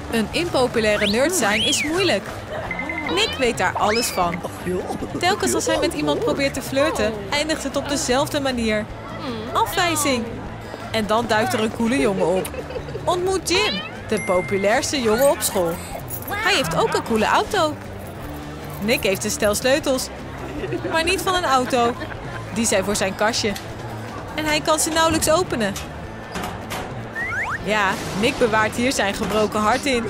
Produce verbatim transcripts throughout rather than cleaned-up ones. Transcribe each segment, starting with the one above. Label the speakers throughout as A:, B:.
A: Een impopulaire nerd zijn is moeilijk. Nick weet daar alles van. Telkens als hij met iemand probeert te flirten, eindigt het op dezelfde manier. Afwijzing. En dan duikt er een coole jongen op. Ontmoet Jim, de populairste jongen op school. Hij heeft ook een coole auto. Nick heeft een stel sleutels, maar niet van een auto. Die zijn voor zijn kastje. En hij kan ze nauwelijks openen. Ja, Nick bewaart hier zijn gebroken hart in.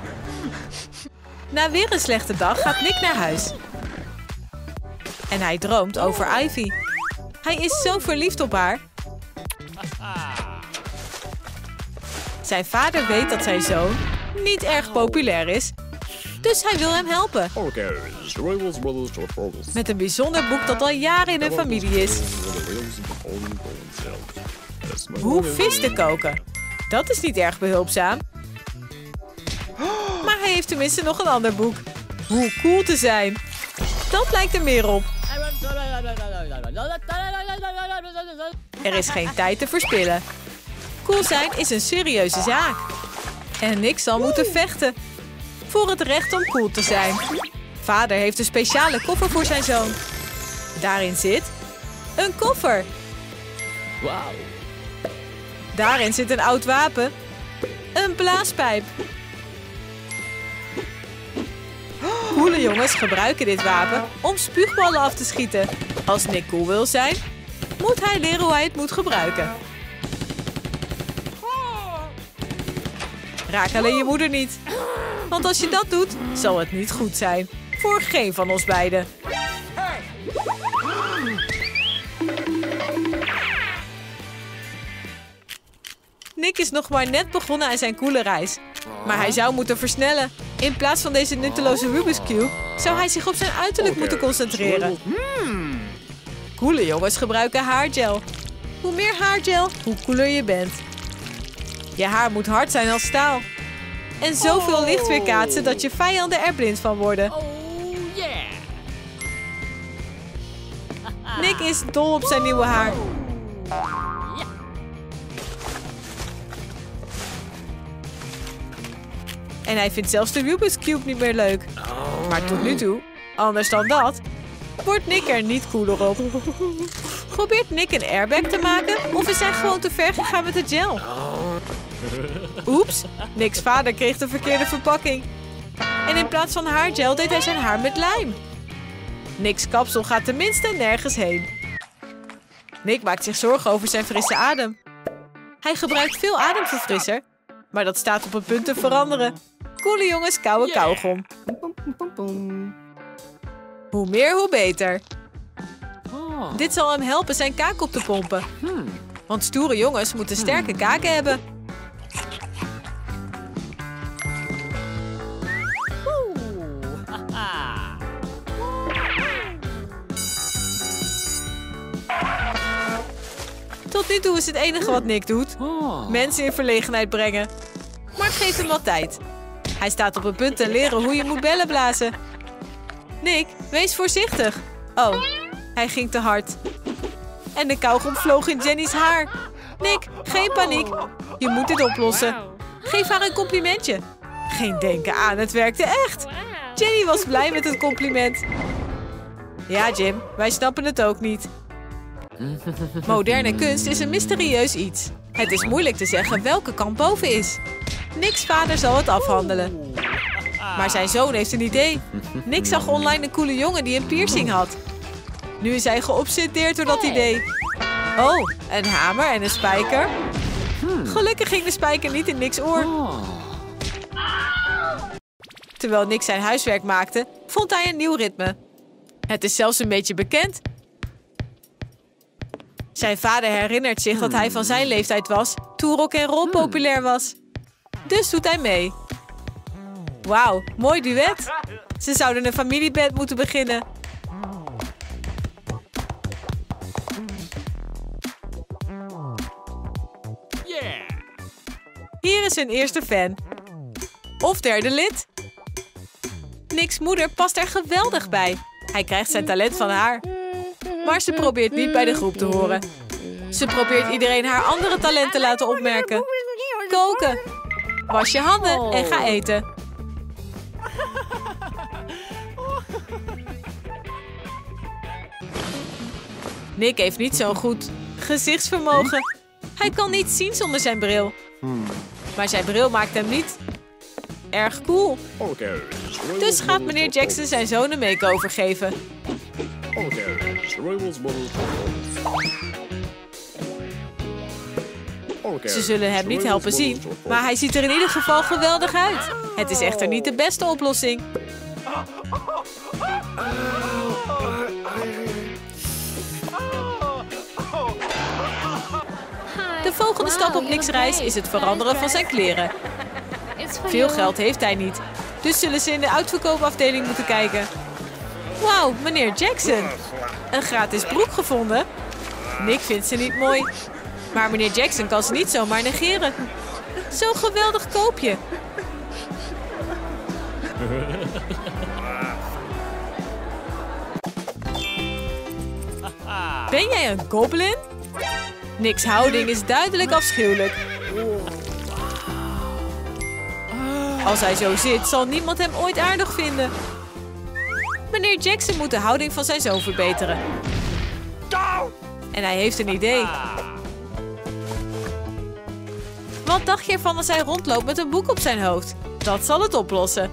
A: Na weer een slechte dag gaat Nick naar huis. En hij droomt over Ivy. Hij is zo verliefd op haar. Zijn vader weet dat zijn zoon niet erg populair is. Dus hij wil hem helpen. Met een bijzonder boek dat al jaren in hun familie is. Hoe vis te koken. Dat is niet erg behulpzaam. Maar hij heeft tenminste nog een ander boek. Hoe cool te zijn. Dat lijkt er meer op. Er is geen tijd te verspillen. Cool zijn is een serieuze zaak. En Nick zal moeten vechten. Voor het recht om cool te zijn. Vader heeft een speciale koffer voor zijn zoon. Daarin zit een koffer.
B: Wauw.
A: Daarin zit een oud wapen. Een blaaspijp. Coole jongens gebruiken dit wapen om spuugballen af te schieten. Als Nick cool wil zijn, moet hij leren hoe hij het moet gebruiken. Raak alleen je moeder niet. Want als je dat doet, zal het niet goed zijn. Voor geen van ons beiden. Nick is nog maar net begonnen aan zijn coole reis. Maar hij zou moeten versnellen. In plaats van deze nutteloze Rubik's Cube zou hij zich op zijn uiterlijk moeten concentreren. Coole jongens gebruiken haargel. Hoe meer haargel, hoe cooler je bent. Je haar moet hard zijn als staal. En zoveel licht weerkaatsen dat je vijanden er blind van worden. Nick is dol op zijn nieuwe haar. En hij vindt zelfs de Rubik's Cube niet meer leuk. Maar tot nu toe, anders dan dat, wordt Nick er niet cooler op. Probeert Nick een airbag te maken of is hij gewoon te ver gegaan met de gel? Oeps, Nick's vader kreeg de verkeerde verpakking. En in plaats van haargel deed hij zijn haar met lijm. Nick's kapsel gaat tenminste nergens heen. Nick maakt zich zorgen over zijn frisse adem. Hij gebruikt veel ademverfrisser, maar dat staat op het punt te veranderen. Coole jongens kauwen kauwgom. Hoe meer, hoe beter. Dit zal hem helpen zijn kaak op te pompen. Want stoere jongens moeten sterke kaken hebben. Tot nu toe is het enige wat Nick doet. Mensen in verlegenheid brengen. Maar het geeft hem wat tijd. Hij staat op het punt te leren hoe je moet bellen blazen. Nick, wees voorzichtig. Oh, hij ging te hard. En de kauwgom vloog in Jenny's haar. Nick, geen paniek. Je moet dit oplossen. Geef haar een complimentje. Geen denken aan, het werkte echt. Jenny was blij met het compliment. Ja, Jim, wij snappen het ook niet. Moderne kunst is een mysterieus iets. Het is moeilijk te zeggen welke kant boven is. Nick's vader zal het afhandelen. Maar zijn zoon heeft een idee. Nick zag online een coole jongen die een piercing had. Nu is hij geobsedeerd door dat idee. Oh, een hamer en een spijker. Gelukkig ging de spijker niet in Nick's oor. Terwijl Nick zijn huiswerk maakte, vond hij een nieuw ritme. Het is zelfs een beetje bekend. Zijn vader herinnert zich dat hij van zijn leeftijd was toen rock en roll populair was. Dus doet hij mee. Wauw, mooi duet. Ze zouden een familieband moeten beginnen. Hier is hun eerste fan. Of derde lid. Nick's moeder past er geweldig bij. Hij krijgt zijn talent van haar. Maar ze probeert niet bij de groep te horen. Ze probeert iedereen haar andere talenten te laten opmerken. Koken. Was je handen en ga eten. Nick heeft niet zo'n goed gezichtsvermogen. Hij kan niet zien zonder zijn bril. Maar zijn bril maakt hem niet erg cool. Dus gaat meneer Jackson zijn zoon een make-over geven. Ze zullen hem niet helpen zien, maar hij ziet er in ieder geval geweldig uit. Het is echter niet de beste oplossing. De volgende stap op Nick's reis is het veranderen van zijn kleren. Veel geld heeft hij niet, dus zullen ze in de uitverkoopafdeling moeten kijken. Wauw, meneer Jackson. Een gratis broek gevonden? Nick vindt ze niet mooi. Maar meneer Jackson kan ze niet zomaar negeren. Zo'n geweldig koopje. Ben jij een goblin? Nick's houding is duidelijk afschuwelijk. Als hij zo zit, zal niemand hem ooit aardig vinden. Meneer Jackson moet de houding van zijn zoon verbeteren. En hij heeft een idee. Wat dacht je ervan als hij rondloopt met een boek op zijn hoofd? Dat zal het oplossen.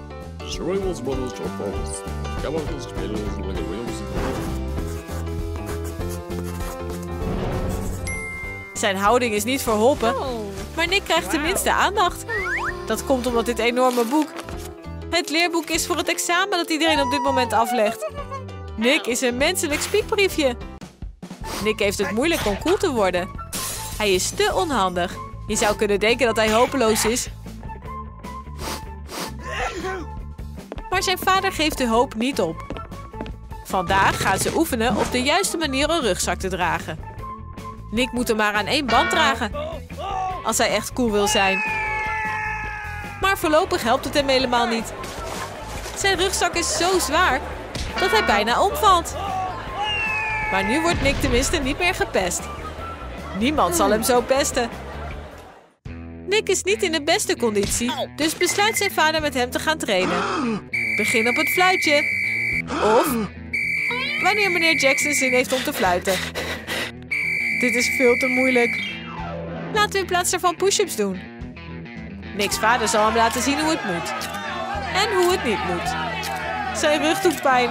A: Zijn houding is niet verholpen, maar Nick krijgt tenminste aandacht. Dat komt omdat dit enorme boek het leerboek is voor het examen dat iedereen op dit moment aflegt. Nick is een menselijk spiekbriefje. Nick heeft het moeilijk om cool te worden. Hij is te onhandig. Je zou kunnen denken dat hij hopeloos is. Maar zijn vader geeft de hoop niet op. Vandaag gaan ze oefenen op de juiste manier een rugzak te dragen. Nick moet hem maar aan één band dragen. Als hij echt cool wil zijn. Maar voorlopig helpt het hem helemaal niet. Zijn rugzak is zo zwaar dat hij bijna omvalt. Maar nu wordt Nick tenminste niet meer gepest. Niemand zal hem zo pesten. Nick is niet in de beste conditie, dus besluit zijn vader met hem te gaan trainen. Begin op het fluitje. Of wanneer meneer Jackson zin heeft om te fluiten. Dit is veel te moeilijk. Laten we in plaats daarvan push-ups doen. Nick's vader zal hem laten zien hoe het moet. En hoe het niet moet. Zijn rug doet pijn.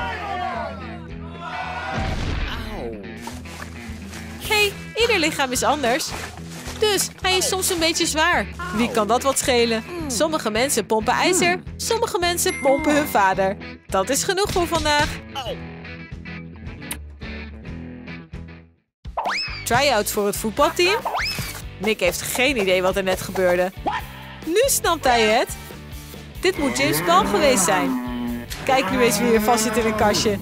A: Hey, ieder lichaam is anders. Dus hij is soms een beetje zwaar. Wie kan dat wat schelen? Sommige mensen pompen ijzer, sommige mensen pompen hun vader. Dat is genoeg voor vandaag. Try-outs voor het voetbalteam? Nick heeft geen idee wat er net gebeurde. Nu snapt hij het. Dit moet James Ball geweest zijn. Kijk nu eens wie er vast zit in een kastje.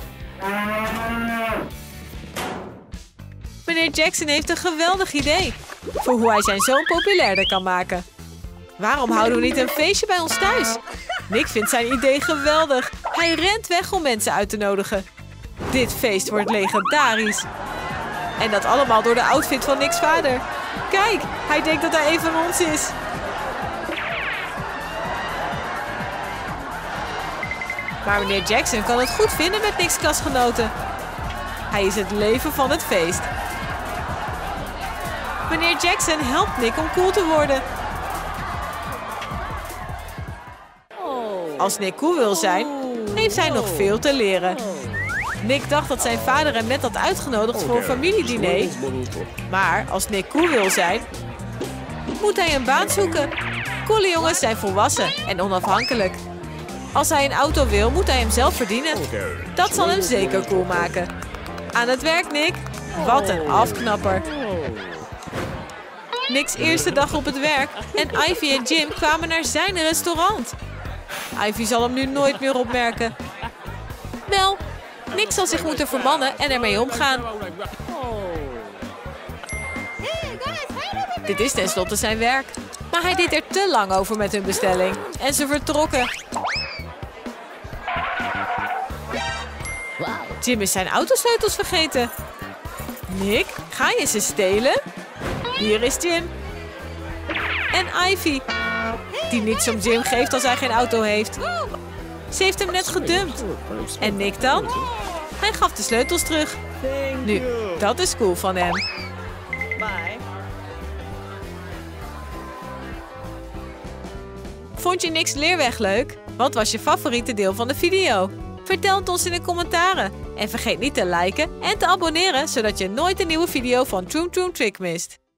A: Meneer Jackson heeft een geweldig idee voor hoe hij zijn zoon populairder kan maken. Waarom houden we niet een feestje bij ons thuis? Nick vindt zijn idee geweldig. Hij rent weg om mensen uit te nodigen. Dit feest wordt legendarisch. En dat allemaal door de outfit van Nick's vader. Kijk, hij denkt dat hij een van ons is. Maar meneer Jackson kan het goed vinden met Nick's klasgenoten. Hij is het leven van het feest. Meneer Jackson helpt Nick om cool te worden. Als Nick cool wil zijn, heeft hij nog veel te leren. Nick dacht dat zijn vader hem net had uitgenodigd voor een familiediner. Maar als Nick cool wil zijn, moet hij een baan zoeken. Coole jongens zijn volwassen en onafhankelijk. Als hij een auto wil, moet hij hem zelf verdienen. Dat zal hem zeker cool maken. Aan het werk, Nick. Wat een afknapper. Nick's eerste dag op het werk en Ivy en Jim kwamen naar zijn restaurant. Ivy zal hem nu nooit meer opmerken. Wel, Nick zal zich moeten verbannen en ermee omgaan. Dit is tenslotte zijn werk. Maar hij deed er te lang over met hun bestelling. En ze vertrokken. Jim is zijn autosleutels vergeten. Nick, ga je ze stelen? Hier is Jim. En Ivy. die niets om Jim geeft als hij geen auto heeft. Ze heeft hem net gedumpt. En Nick dan? Hij gaf de sleutels terug. Nu, dat is cool van hem.
C: Bye.
A: Vond je Nick's leerweg leuk? Wat was je favoriete deel van de video? Vertel het ons in de commentaren. En vergeet niet te liken en te abonneren, zodat je nooit een nieuwe video van Troom Troom Trick mist.